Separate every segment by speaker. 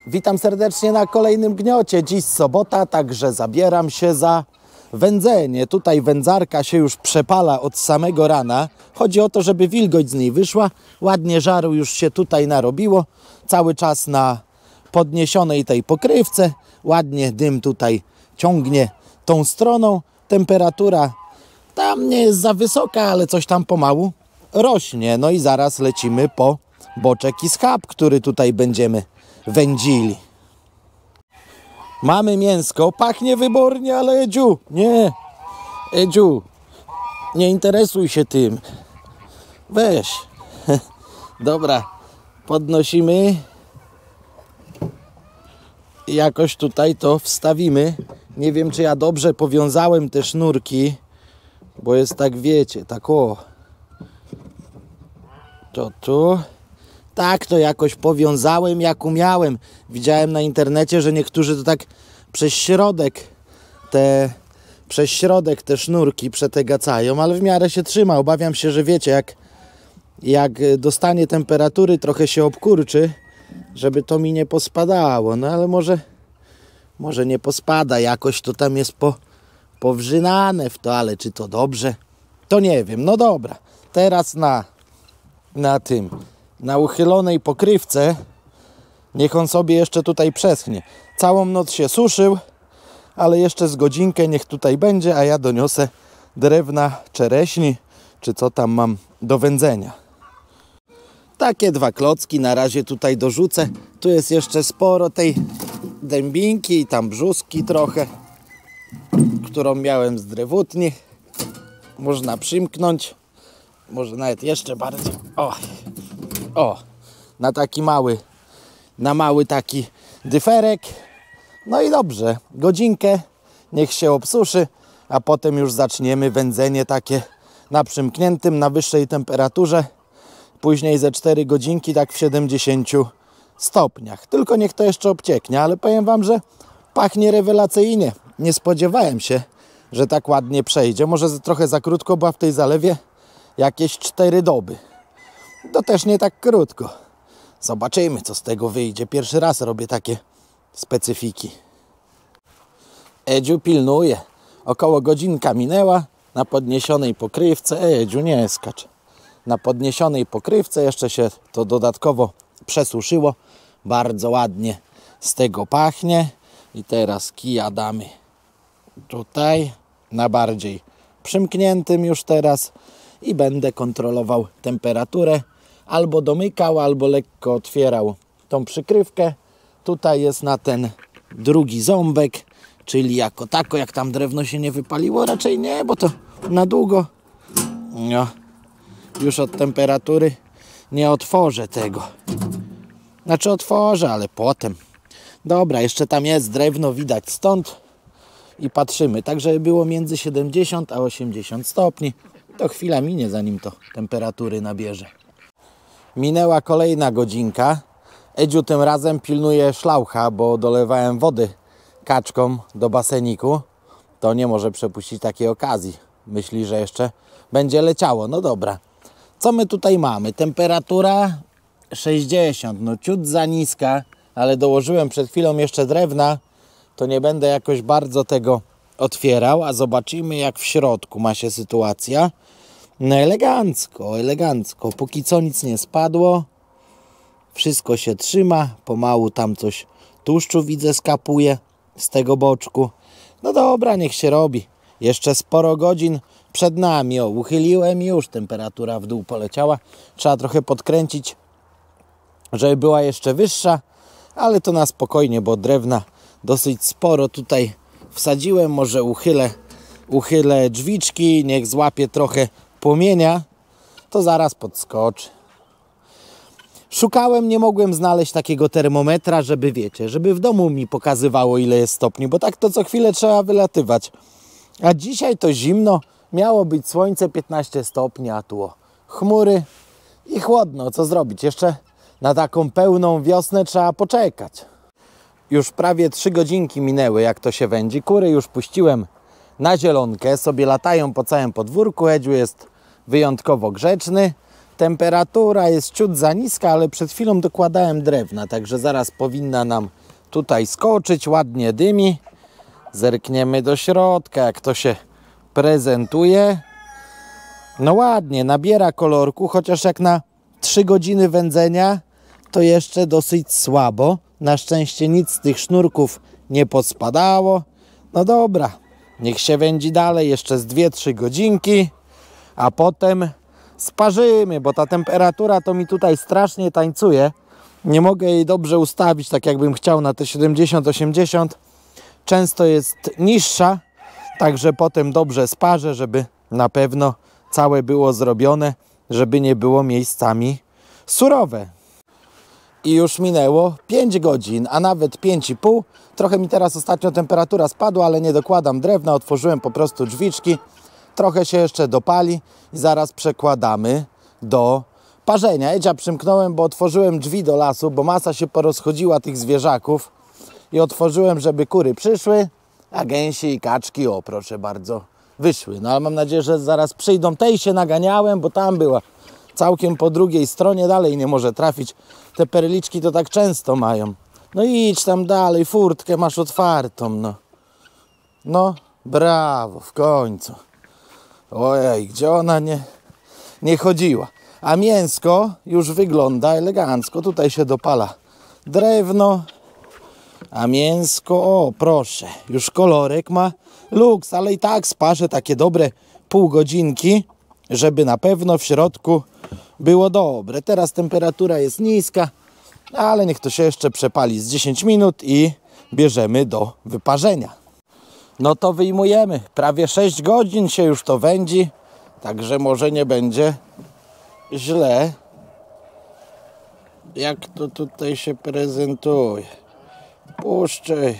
Speaker 1: Witam serdecznie na kolejnym gniocie. Dziś sobota, także zabieram się za wędzenie. Tutaj wędzarka się już przepala od samego rana. Chodzi o to, żeby wilgoć z niej wyszła. Ładnie żaru już się tutaj narobiło. Cały czas na podniesionej tej pokrywce. Ładnie dym tutaj ciągnie tą stroną. Temperatura tam nie jest za wysoka, ale coś tam pomału rośnie. No i zaraz lecimy po boczek i schab, który tutaj będziemy wędzili. Mamy mięsko, pachnie wybornie, ale Edziu, nie. Edziu, nie interesuj się tym. Weź. Dobra, podnosimy. I jakoś tutaj to wstawimy. Nie wiem, czy ja dobrze powiązałem te sznurki, bo jest tak, wiecie, tak o. To tu. Tak to jakoś powiązałem, jak umiałem. Widziałem na internecie, że niektórzy to tak przez środek te sznurki przetegacają, ale w miarę się trzyma. Obawiam się, że wiecie, jak dostanie temperatury, trochę się obkurczy, żeby to mi nie pospadało. No ale może nie pospada, jakoś to tam jest powrzynane w to, ale czy to dobrze? To nie wiem. No dobra, teraz na uchylonej pokrywce, niech on sobie jeszcze tutaj przeschnie. Całą noc się suszył, ale jeszcze z godzinkę niech tutaj będzie, a ja doniosę drewna czereśni, czy co tam mam do wędzenia. Takie dwa klocki na razie tutaj dorzucę. Tu jest jeszcze sporo tej dębinki i tam brzuski trochę, którą miałem z drewutni. Można przymknąć, może nawet jeszcze bardziej. O, na mały taki dyferek. No i dobrze, godzinkę niech się obsuszy, a potem już zaczniemy wędzenie takie na przymkniętym, na wyższej temperaturze. Później ze 4 godzinki tak w 70 stopniach. Tylko niech to jeszcze obcieknie, ale powiem wam, że pachnie rewelacyjnie. Nie spodziewałem się, że tak ładnie przejdzie. Może trochę za krótko, bo w tej zalewie jakieś 4 doby. To też nie tak krótko. Zobaczymy, co z tego wyjdzie. Pierwszy raz robię takie specyfiki. Edziu pilnuje. Około godzinka minęła na podniesionej pokrywce. Edziu, nie skacz. Na podniesionej pokrywce jeszcze się to dodatkowo przesuszyło. Bardzo ładnie z tego pachnie. I teraz kija damy tutaj na bardziej przymkniętym już teraz. I będę kontrolował temperaturę. Albo domykał, albo lekko otwierał tą przykrywkę. Tutaj jest na ten drugi ząbek, czyli jako tako, jak tam drewno się nie wypaliło, raczej nie, bo to na długo. No, już od temperatury nie otworzę tego. Znaczy otworzę, ale potem. Dobra, jeszcze tam jest drewno, widać stąd. I patrzymy, tak żeby było między 70 a 80 stopni. To chwila minie, zanim to temperatury nabierze. Minęła kolejna godzinka. Edziu tym razem pilnuje szlaucha, bo dolewałem wody kaczkom do baseniku. To nie może przepuścić takiej okazji. Myśli, że jeszcze będzie leciało. No dobra. Co my tutaj mamy? Temperatura 60. No ciut za niska, ale dołożyłem przed chwilą jeszcze drewna. To nie będę jakoś bardzo tego otwierał, a zobaczymy, jak w środku ma się sytuacja. No elegancko, elegancko. Póki co nic nie spadło. Wszystko się trzyma. Pomału tam coś tłuszczu widzę skapuje z tego boczku. No dobra, niech się robi. Jeszcze sporo godzin przed nami. O, uchyliłem i już temperatura w dół poleciała. Trzeba trochę podkręcić, żeby była jeszcze wyższa. Ale to na spokojnie, bo drewna dosyć sporo tutaj wsadziłem. Może uchylę drzwiczki, niech złapie trochę płomienia, to zaraz podskoczy. Szukałem, nie mogłem znaleźć takiego termometra, żeby wiecie, żeby w domu mi pokazywało, ile jest stopni, bo tak to co chwilę trzeba wylatywać. A dzisiaj to zimno, miało być słońce 15 stopni, a tu chmury i chłodno. Co zrobić? Jeszcze na taką pełną wiosnę trzeba poczekać. Już prawie 3 godzinki minęły, jak to się wędzi. Kury już puściłem na zielonkę, sobie latają po całym podwórku. Edziu jest wyjątkowo grzeczny. Temperatura jest ciut za niska, ale przed chwilą dokładałem drewna, także zaraz powinna nam tutaj skoczyć, ładnie dymi. Zerkniemy do środka, jak to się prezentuje. No ładnie, nabiera kolorku, chociaż jak na 3 godziny wędzenia to jeszcze dosyć słabo. Na szczęście nic z tych sznurków nie pospadało. No dobra, niech się wędzi dalej jeszcze z 2-3 godzinki, a potem sparzymy, bo ta temperatura to mi tutaj strasznie tańcuje. Nie mogę jej dobrze ustawić, tak jakbym chciał, na te 70-80. Często jest niższa, także potem dobrze sparzę, żeby na pewno całe było zrobione, żeby nie było miejscami surowe. I już minęło 5 godzin, a nawet 5,5. Trochę mi teraz ostatnio temperatura spadła, ale nie dokładam drewna, otworzyłem po prostu drzwiczki. Trochę się jeszcze dopali i zaraz przekładamy do parzenia. Edzia przymknąłem, bo otworzyłem drzwi do lasu, bo masa się porozchodziła tych zwierzaków. I otworzyłem, żeby kury przyszły, a gęsi i kaczki, o proszę bardzo, wyszły. No ale mam nadzieję, że zaraz przyjdą. Tej się naganiałem, bo tam była całkiem po drugiej stronie, dalej nie może trafić. Te perliczki to tak często mają. No idź tam dalej, furtkę masz otwartą, no. No, brawo, w końcu. Ojej, gdzie ona nie chodziła. A mięsko już wygląda elegancko. Tutaj się dopala drewno. A mięsko, o proszę, już kolorek ma luks, ale i tak sparzę takie dobre pół godzinki, żeby na pewno w środku było dobre. Teraz temperatura jest niska, ale niech to się jeszcze przepali z 10 minut i bierzemy do wyparzenia. No to wyjmujemy. Prawie 6 godzin się już to wędzi, także może nie będzie źle. Jak to tutaj się prezentuje? Puszczaj.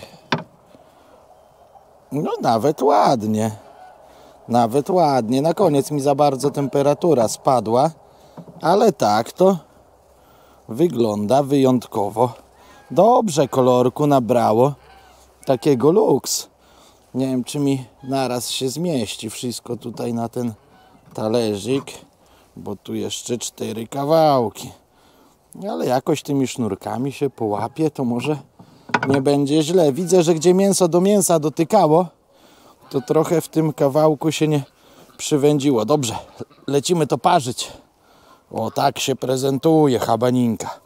Speaker 1: No nawet ładnie. Nawet ładnie. Na koniec mi za bardzo temperatura spadła, ale tak to wygląda wyjątkowo dobrze. Kolorku nabrało takiego luks. Nie wiem, czy mi naraz się zmieści wszystko tutaj na ten talerzyk, bo tu jeszcze 4 kawałki. Ale jakoś tymi sznurkami się połapie, to może nie będzie źle. Widzę, że gdzie mięso do mięsa dotykało, to trochę w tym kawałku się nie przywędziło. Dobrze, lecimy to parzyć. O, tak się prezentuje habaninka.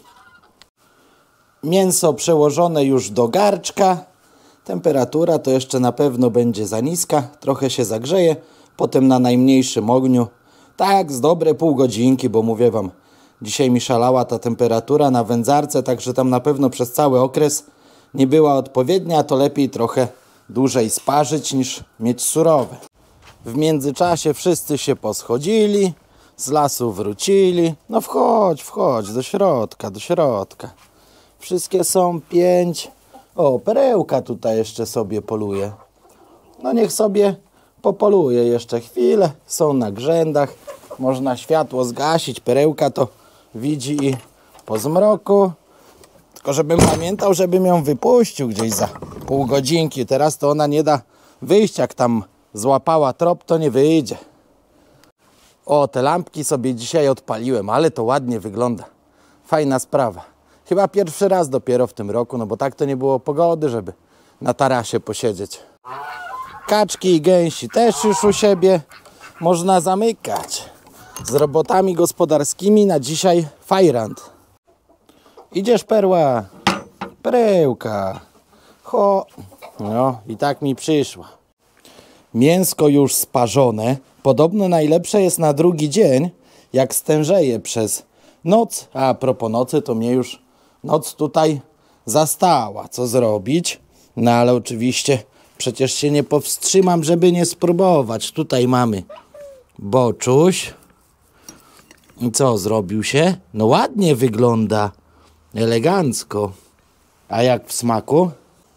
Speaker 1: Mięso przełożone już do garczka. Temperatura to jeszcze na pewno będzie za niska. Trochę się zagrzeje. Potem na najmniejszym ogniu. Tak, z dobre pół godzinki, bo mówię wam, dzisiaj mi szalała ta temperatura na wędzarce, także tam na pewno przez cały okres nie była odpowiednia, to lepiej trochę dłużej sparzyć niż mieć surowe. W międzyczasie wszyscy się poschodzili, z lasu wrócili. No wchodź do środka, do środka. Wszystkie są 5. O, perełka tutaj jeszcze sobie poluje. No niech sobie popoluje jeszcze chwilę. Są na grzędach. Można światło zgasić. Perełka to widzi i po zmroku. Tylko żebym pamiętał, żebym ją wypuścił gdzieś za pół godzinki. Teraz to ona nie da wyjść. Jak tam złapała trop, to nie wyjdzie. O, te lampki sobie dzisiaj odpaliłem, ale to ładnie wygląda. Fajna sprawa. Chyba pierwszy raz dopiero w tym roku, no bo tak to nie było pogody, żeby na tarasie posiedzieć. Kaczki i gęsi też już u siebie można zamykać. Z robotami gospodarskimi na dzisiaj fajrant. Idziesz, perła? Perełka. No i tak mi przyszła. Mięsko już sparzone. Podobno najlepsze jest na drugi dzień, jak stężeje przez noc. A propos nocy, to mnie już noc tutaj zastała. Co zrobić? No ale oczywiście przecież się nie powstrzymam, żeby nie spróbować. Tutaj mamy boczuś. I co, zrobił się? No ładnie wygląda. Elegancko. A jak w smaku?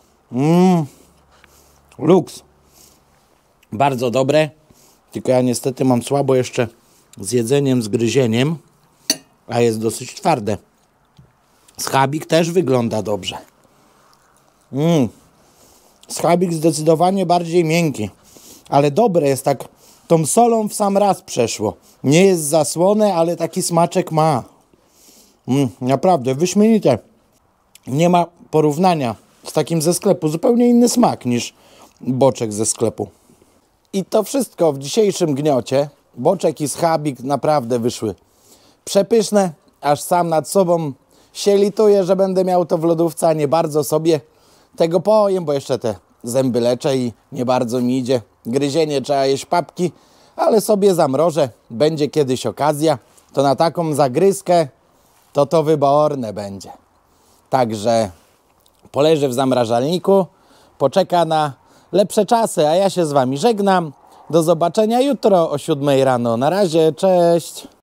Speaker 1: Luks. Bardzo dobre. Tylko ja niestety mam słabo jeszcze z jedzeniem, z gryzieniem. A jest dosyć twarde. Schabik też wygląda dobrze. Schabik zdecydowanie bardziej miękki. Ale dobre jest tak. Tą solą w sam raz przeszło. Nie jest zasłone, ale taki smaczek ma. Naprawdę, wyśmienite. Nie ma porównania z takim ze sklepu. Zupełnie inny smak niż boczek ze sklepu. I to wszystko w dzisiejszym gniocie. Boczek i schabik naprawdę wyszły przepyszne. Aż sam nad sobą się lituję, że będę miał to w lodówce, a nie bardzo sobie tego pojem, bo jeszcze te zęby leczę i nie bardzo mi idzie. Gryzienie, trzeba jeść papki, ale sobie zamrożę. Będzie kiedyś okazja. To na taką zagryzkę to wyborne będzie. Także poleży w zamrażalniku, poczeka na lepsze czasy, a ja się z Wami żegnam. Do zobaczenia jutro o 7 rano. Na razie, cześć!